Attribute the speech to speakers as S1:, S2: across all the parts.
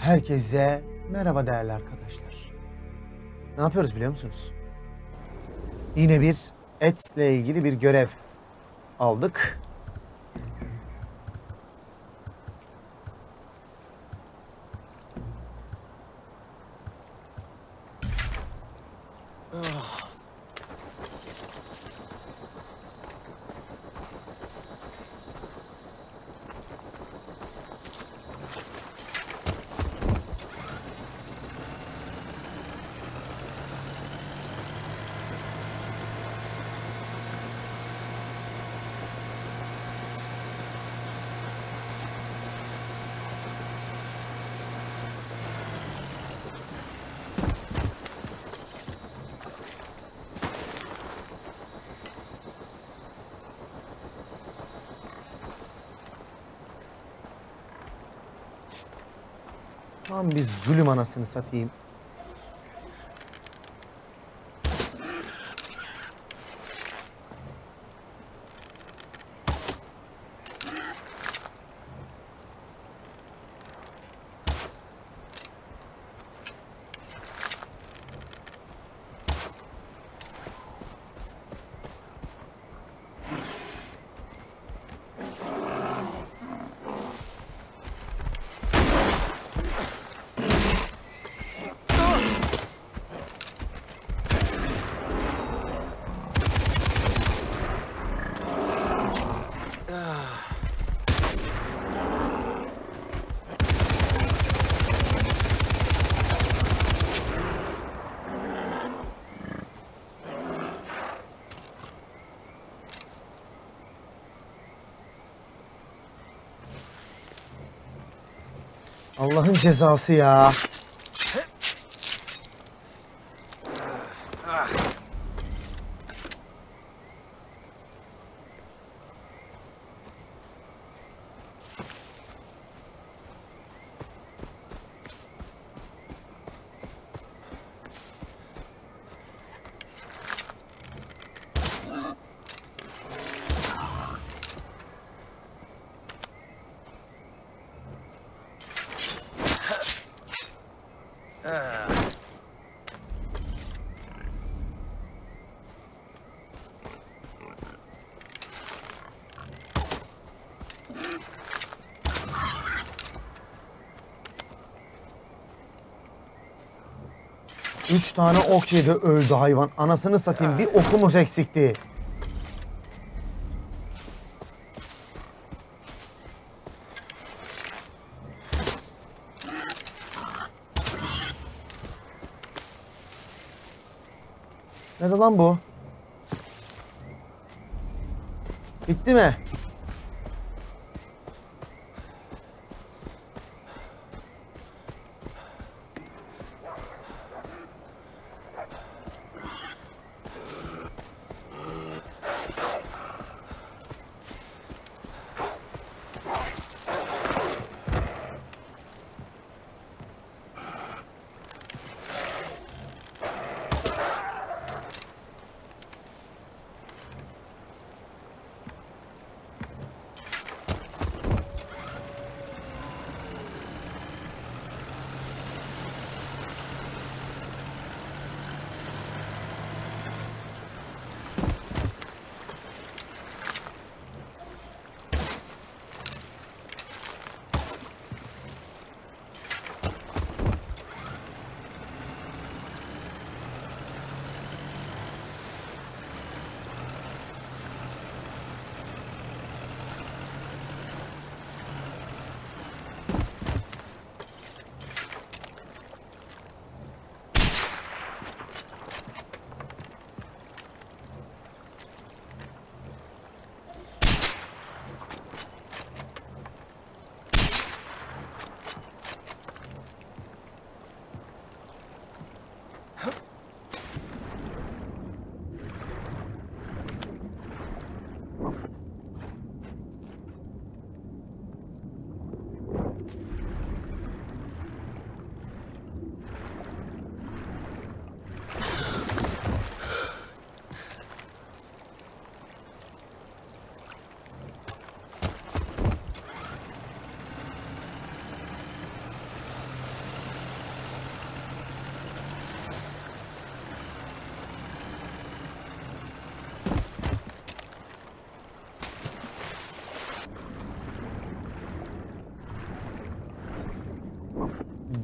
S1: Herkese merhaba değerli arkadaşlar. Ne yapıyoruz biliyor musunuz? Yine bir etle ilgili bir görev aldık. Tam bir zulüm anasını satayım. Allah'ın cezası ya. Üç tane ok yedi, öldü hayvan. Anasını satayım, bir okumuz eksikti. Nerede lan bu? Bitti mi?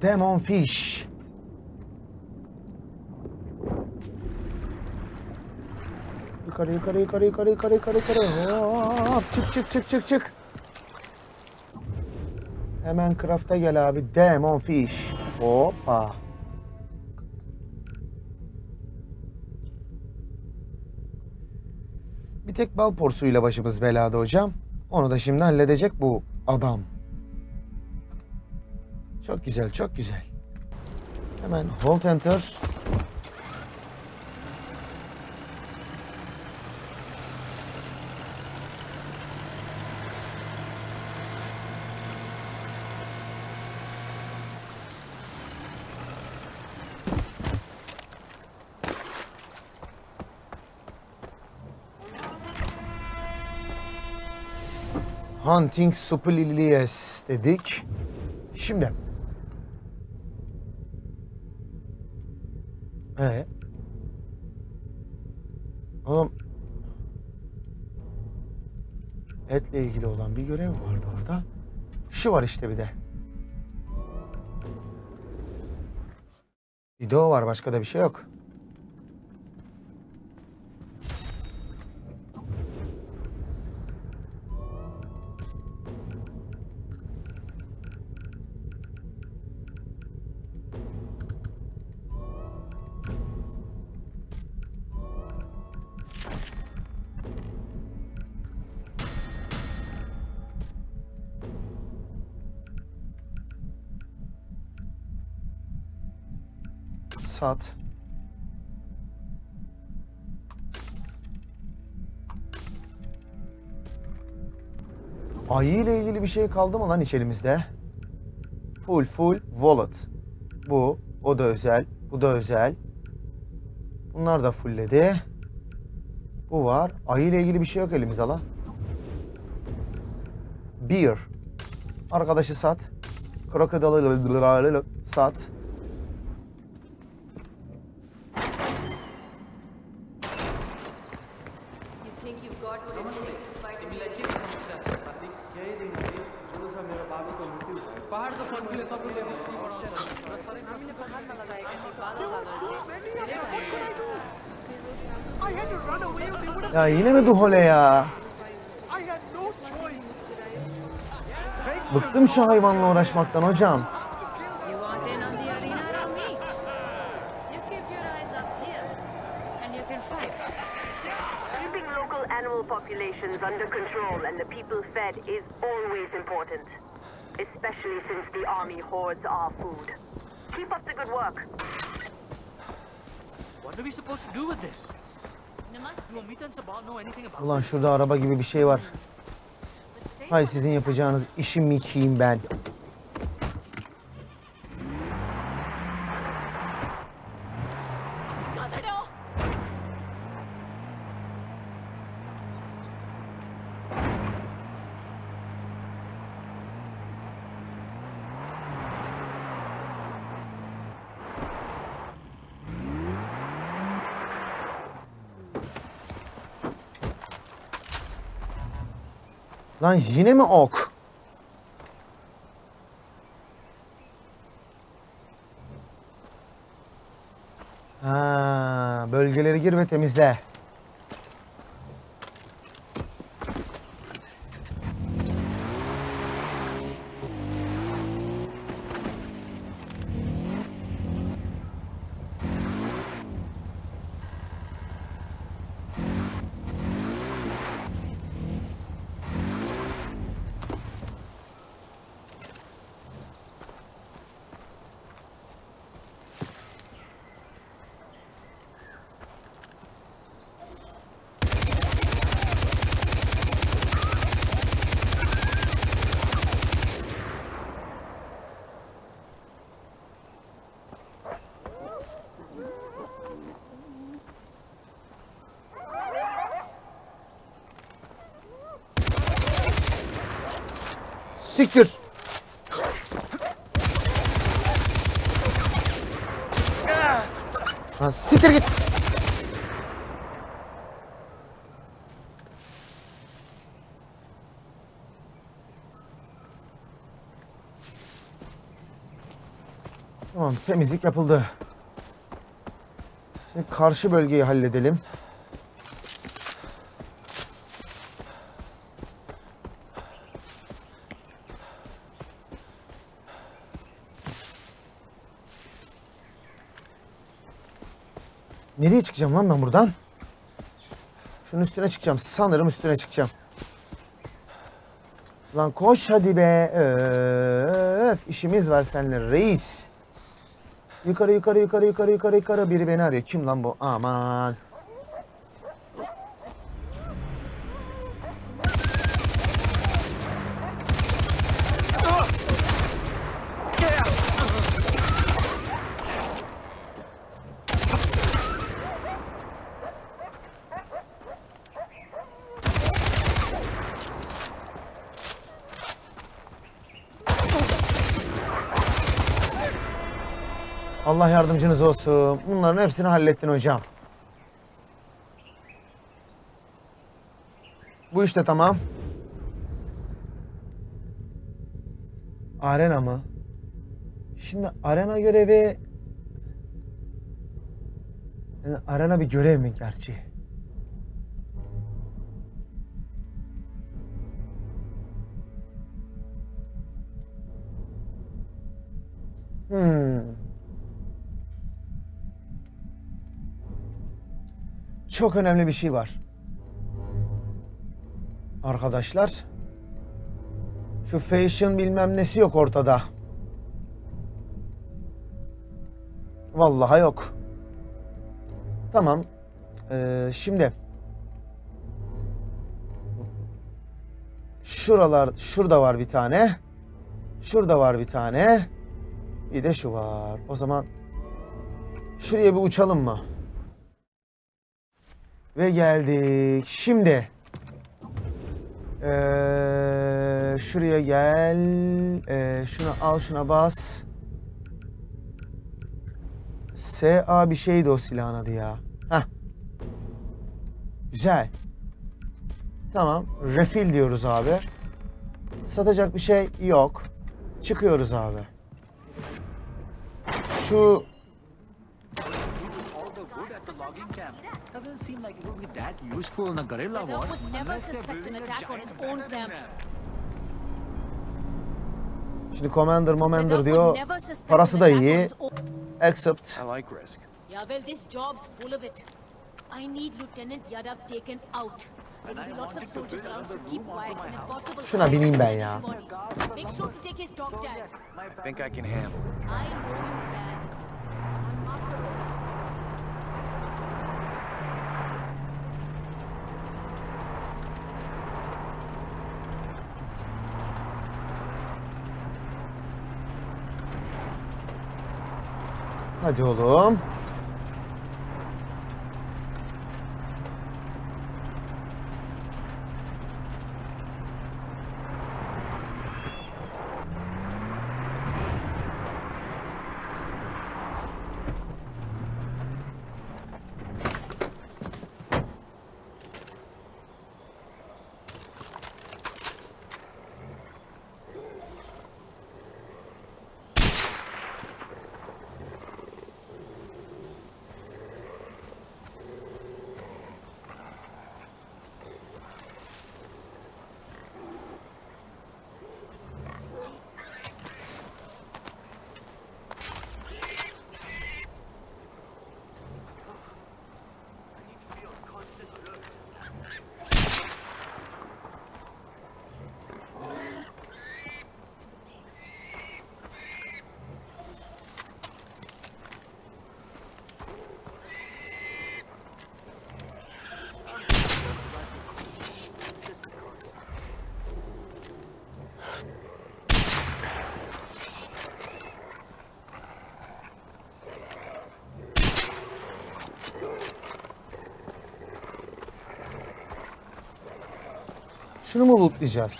S1: Demon Fish. Yukarı yukarı yukarı yukarı yukarı yukarı yukarı. Hop, çık çık çık çık çık. Hemen craft'a gel abi. Demon Fish. Hoppa. Bir tek bal porsuyla başımız belada hocam. Onu da şimdi halledecek bu adam. Çok güzel, çok güzel. Hemen hold enter. Hunting Supplies dedik. Şimdi. Oğlum. Etle ilgili olan bir görev vardı orada. Şu var işte bir de. Video var, başka da bir şey yok. Sat. Ayı ile ilgili bir şey kaldı mı lan hiç elimizde? Full wallet. Bu, o da özel, bu da özel. Bunlar da fullledi. Bu var. Ayı ile ilgili bir şey yok elimizde la. Beer. Arkadaşı sat. Crocodile sat. Ya yine mi Duhole ya? Bıktım şu hayvanla uğraşmaktan hocam.
S2: Keeping local animal populations under control and the people fed is always important, especially since the army hoards our food. Keep up the good work.
S3: What are we supposed to do with this? Do Amita and Sabal know anything about
S1: Ulan şurada araba gibi bir şey var. Hay sizin yapacağınız işi mikiyim ben. Lan yine mi ok? Ha, bölgeleri gir ve temizle. Siktir. Lan siktir git. Tamam, temizlik yapıldı. Şimdi karşı bölgeyi halledelim. Nereye çıkacağım lan ben buradan? Şunun üstüne çıkacağım. Sanırım üstüne çıkacağım. Lan koş hadi be. Öf, işimiz var seninle reis. Yukarı yukarı yukarı yukarı yukarı yukarı. Biri beni arıyor. Kim lan bu? Aman. Allah yardımcınız olsun. Bunların hepsini hallettin hocam. Bu işte tamam. Arena mı? Şimdi arena görevi... Yani arena bir görev mi gerçi? Çok önemli bir şey var. Arkadaşlar. Şu fashion bilmem nesi yok ortada. Vallahi yok. Tamam. Şimdi. Şurada var bir tane. Şurada var bir tane. Bir de şu var. O zaman şuraya bir uçalım mı? Ve geldik. Şimdi şuraya gel. Şunu al, şuna bas. SA bir şeydi o silahın adı ya. Heh. Güzel. Tamam. Refill diyoruz abi. Satacak bir şey yok. Çıkıyoruz abi. Şu
S3: Doesn't seem like it would be that useful in a guerrilla war.
S4: Weather would never
S3: unless they're
S4: suspect an
S3: building a
S4: attack on his
S3: giant
S4: own
S3: battle
S4: camp.
S3: ram.
S1: Şimdi Commander
S4: Weather
S1: diyor.
S4: would never suspect
S1: Parası
S4: an
S1: da
S4: attack on
S1: iyi.
S4: his own-
S1: Accept.
S5: I like risk.
S4: Yeah, well, this job's full of it. I need Lieutenant Yadav taken out. There will be lots of soldiers around, so keep quiet and if possible,
S1: Şuna
S4: try
S1: bineyim
S4: to
S1: ben
S4: protect
S1: ya.
S4: his body. Make sure to take his dog tags.
S5: I think I can handle it.
S4: I know you can. I'm after it.
S1: Hadi oğlum. Şunu mu lootlayacağız?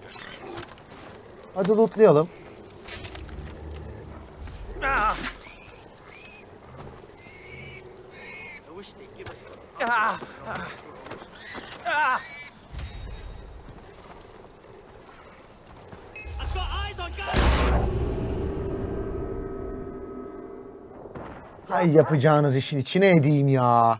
S1: Hadi lootlayalım.
S3: I wish they'd give us some. I've got eyes on guys!
S1: Hay yapacağınız işin içine edeyim ya.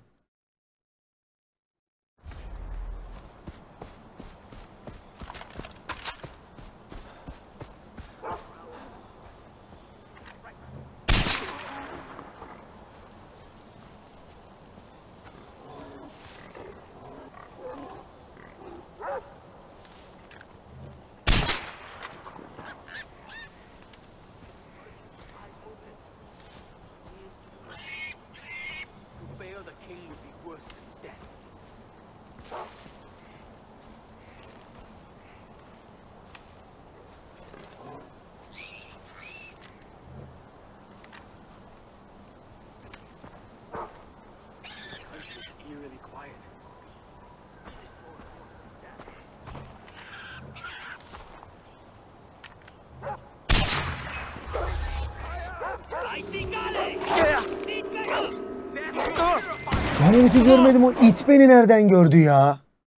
S3: To fail the king would be worse than death. It's eerily quiet. I see Gale! Need backup!
S1: Ben herifi görmedim, o it beni nereden gördü ya?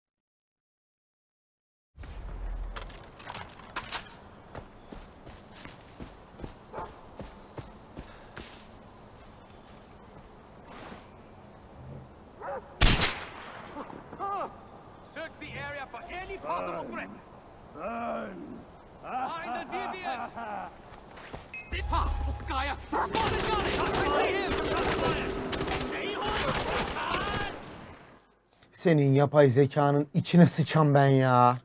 S3: Search the area for any possible threats. Find the deviant. Ha! Gaia! Spotted Gale! I see him!
S1: Senin yapay zekanın içine sıçam ben ya.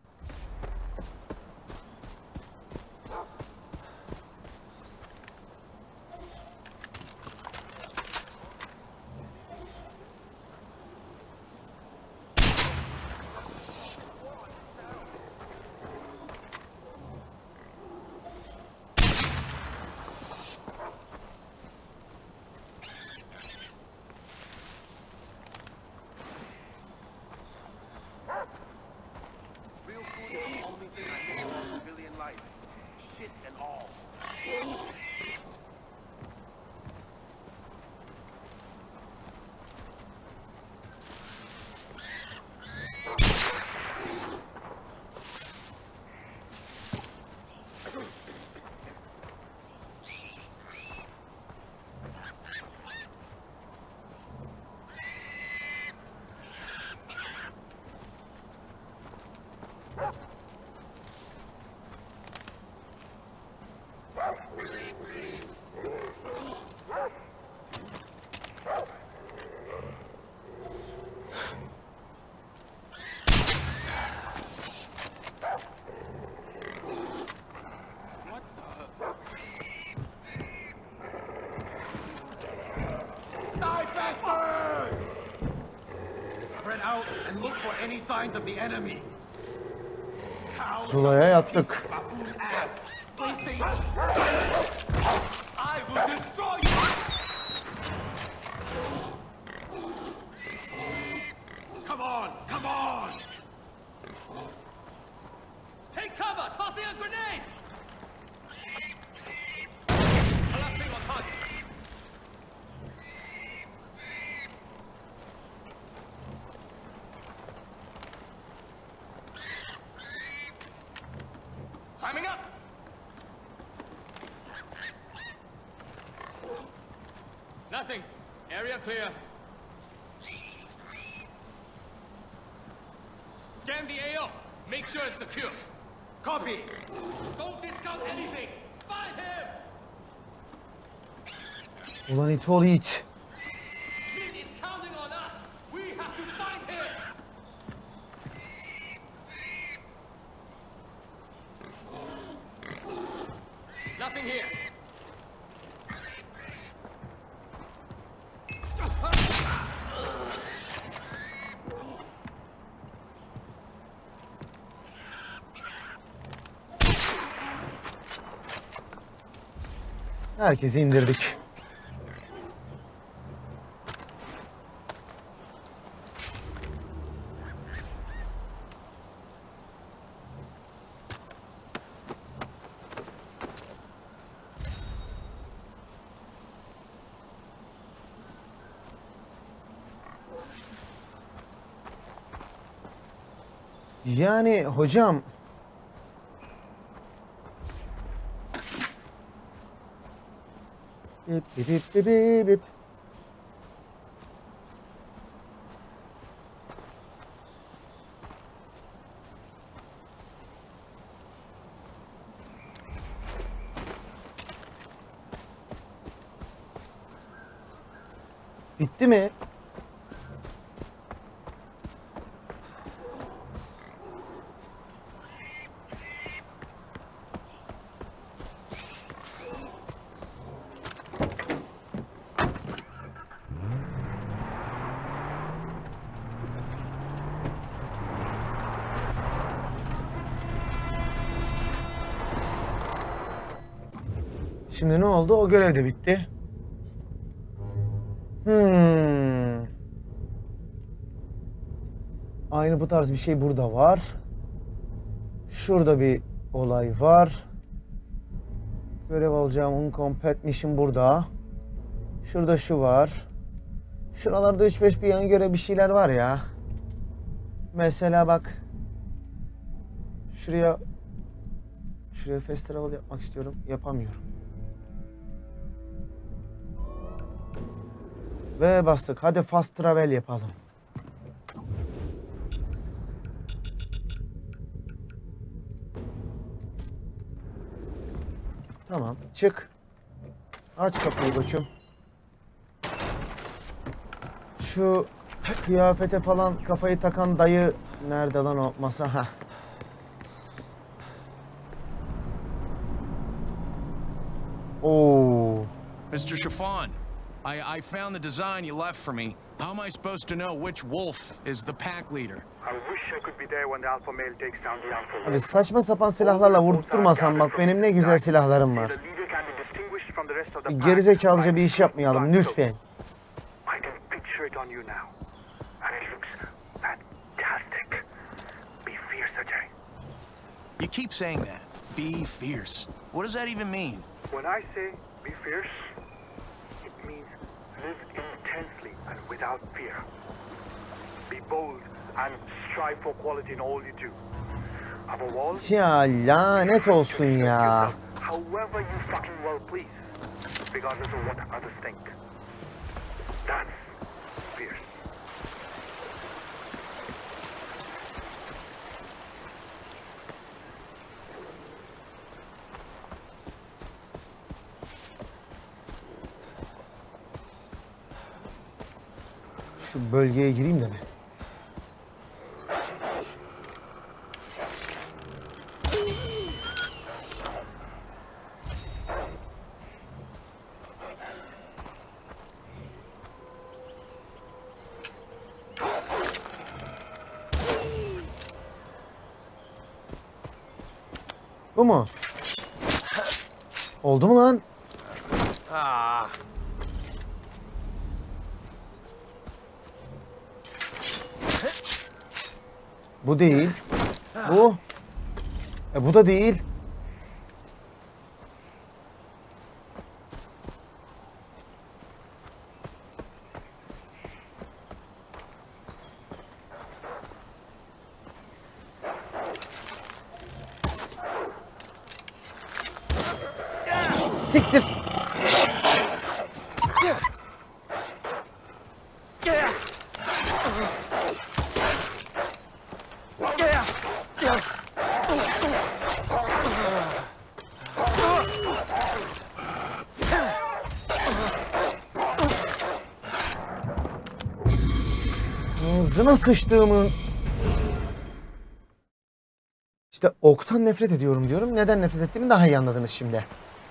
S3: Real food is the only thing I miss about civilian life. Shit and all.
S6: Die, bastard! Spread out and look for any signs of the enemy.
S1: Zula'ya yattık.
S6: Baboon ass. Wasting.
S3: I will destroy you!
S6: Come on, come on!
S3: Take cover! Tossing a grenade! Collapsing on target. Climbing up! Nothing. Area clear. Scan the AO. Make sure it's secure.
S6: Copy!
S3: Don't discount anything. Find him!
S1: Ulan it ol it.
S3: Mid is counting on us. We have to find him. Nothing here.
S1: Herkesi indirdik. Yani hocam bip bip bip bip bip. Bitti mi? Şimdi ne oldu? O görev de bitti. Aynı bu tarz bir şey burada var. Şurada bir olay var. Görev alacağım uncomplete mission burada. Şurada şu var. Şuralarda 3-5 bir yan görev bir şeyler var ya. Mesela bak. Şuraya fast travel yapmak istiyorum. Yapamıyorum. Ve bastık. Hadi fast travel yapalım. Tamam. Çık. Aç kapıyı koçum. Şu kıyafete falan kafayı takan dayı nerede lan o masa? Heh. Oo.
S5: Mr. Chiffon, I found the design you left for me. How am I supposed to know which wolf is the pack leader?
S6: I wish I could be there when the alpha male takes down the alpha wolf.
S1: Abi saçma sapan silahlarla vurdurmasan bak benim ne güzel silahlarım var.
S6: The leader can be distinguished from the rest of the pack.
S1: Gerizekalıca bir iş yapmayalım lütfen.
S6: I can picture it on you now. And it looks fantastic. Be fierce, Ajay.
S5: You keep saying that. Be fierce. What does that even mean?
S6: When I say be fierce, it means live intensely and without fear. Be bold and strive for quality in all you do. Have a wall.
S1: Ya lanet olsun ya.
S6: However you fucking well please, regardless of what others think. That's fierce.
S1: Şu bölgeye gireyim de mi? Bu mu? Oldu mu lan? Bu değil. Bu. Bu da değil. Siktir. Ağzına sıçtığımın... İşte oktan nefret ediyorum diyorum. Neden nefret ettiğimi daha iyi anladınız şimdi.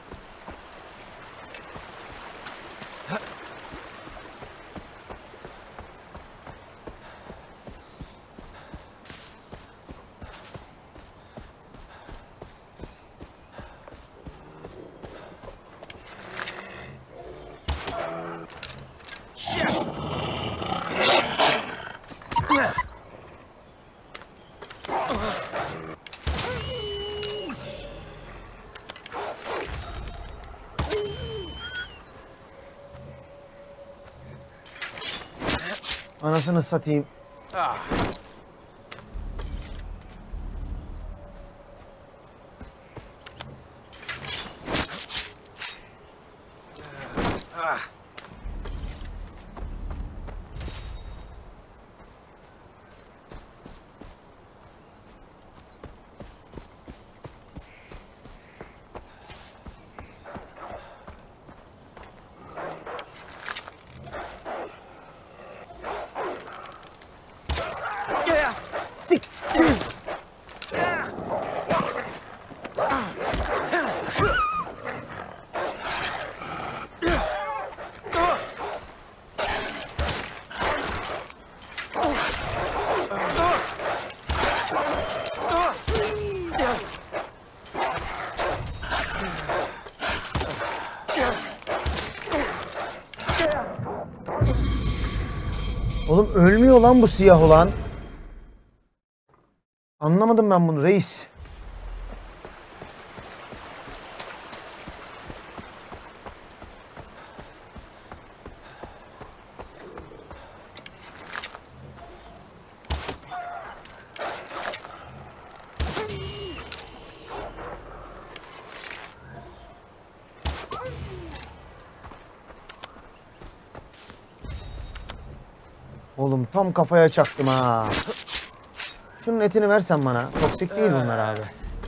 S1: Anasını satayım. Oğlum ölmüyor lan bu siyah olan. Anlamadım ben bunu reis. Oğlum tam kafaya çaktım ha. Şunun etini versen bana. Toksik değil bunlar abi.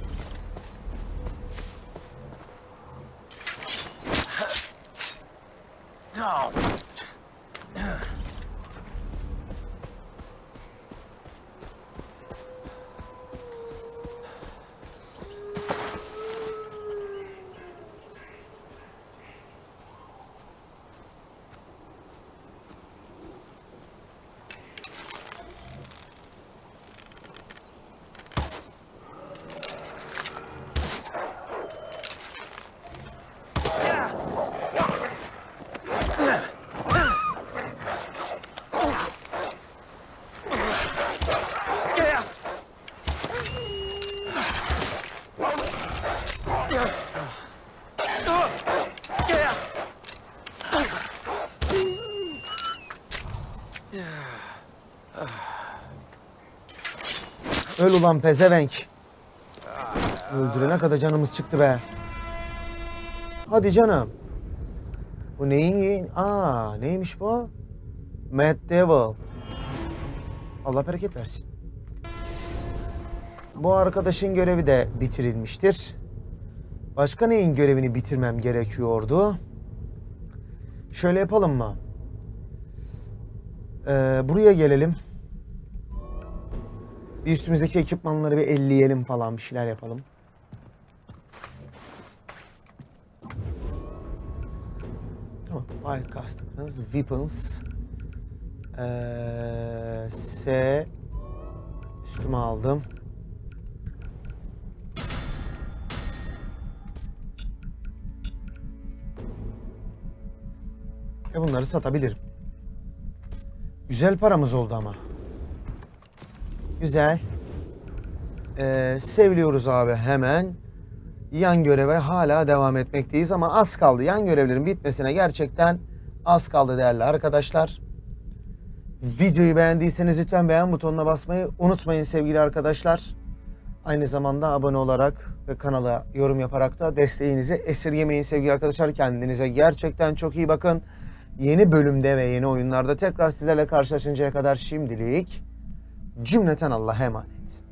S1: Öl ulan pezevenk. Öldürene kadar canımız çıktı be. Hadi canım. Bu neyin? Aa, neymiş bu? Mad Devil. Allah bereket versin. Bu arkadaşın görevi de bitirilmiştir. Başka neyin görevini bitirmem gerekiyordu? Şöyle yapalım mı? Buraya gelelim. Bir üstümüzdeki ekipmanları bir elleyelim falan, bir şeyler yapalım. Tamam. Fire customers, weapons. S. Üstüme aldım. Bunları satabilirim. Güzel paramız oldu ama. Güzel. Seviliyoruz abi hemen. Yan göreve hala devam etmekteyiz ama az kaldı. Yan görevlerin bitmesine gerçekten az kaldı değerli arkadaşlar. Videoyu beğendiyseniz lütfen beğen butonuna basmayı unutmayın sevgili arkadaşlar. Aynı zamanda abone olarak ve kanala yorum yaparak da desteğinizi esirgemeyin sevgili arkadaşlar. Kendinize gerçekten çok iyi bakın. Yeni bölümde ve yeni oyunlarda tekrar sizlerle karşılaşıncaya kadar şimdilik cümleten Allah'a emanet.